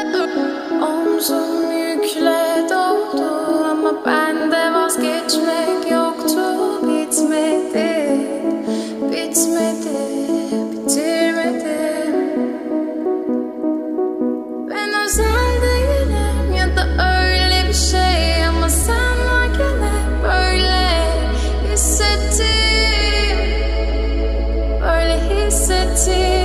Omzum yükle doldu ama bende vazgeçmek yoktu. Bitmedi, bitmedi, bitirmedim. Ben özel değilim ya da öyle bir şey, ama sen varken hep böyle hissettim, böyle hissettim.